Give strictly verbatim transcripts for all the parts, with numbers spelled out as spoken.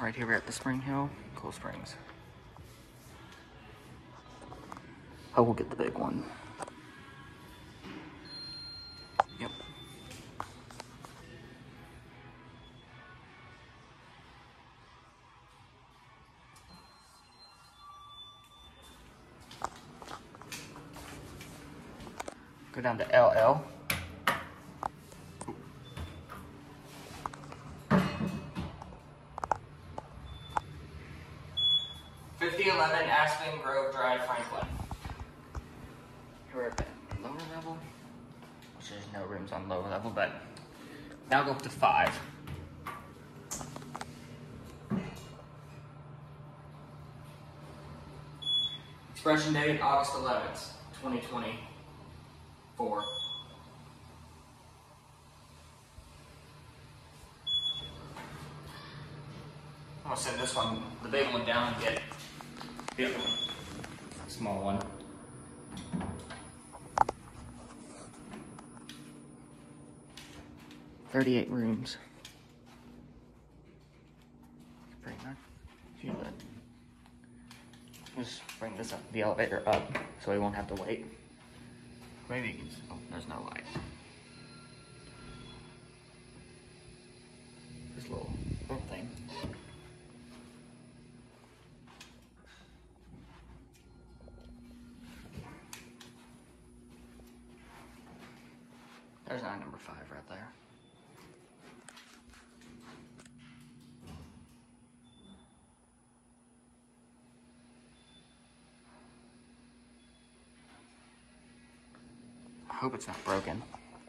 Right here we're at the SpringHill, Cool Springs. I will get the big one. Yep. Go down to L L. fifty eleven Aspen Grove Drive, Franklin. Here we're at the lower level, which there's no rooms on lower level, but now go up to five. Expression date August eleventh, twenty twenty-four. I'm gonna send this one, the big one, down and get the other one, small one. thirty-eight rooms. Pretty nice. Feel it. Just bring this up, the elevator up, so we won't have to wait. Maybe you can. Oh, there's no light. This little little thing. There's our number five right there. I hope it's not broken.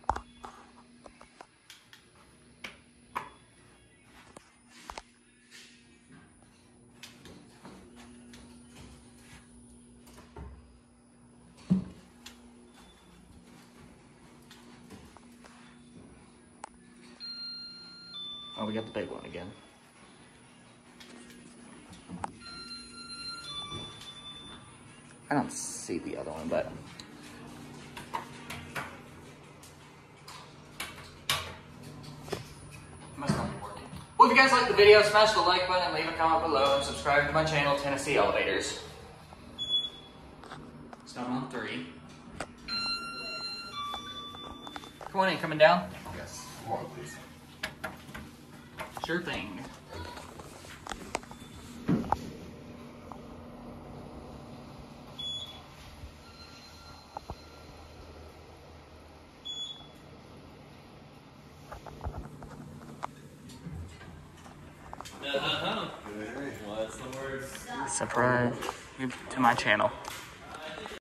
Oh, we got the big one again. I don't see the other one, but must not be working. Well, if you guys like the video, smash the like button, leave a comment below, and subscribe to my channel, Tennessee Elevators. Start on three. Come on in, coming down? Yes. Come on, please. Sure thing. Uh-huh. What's the word? Subscribe to my channel.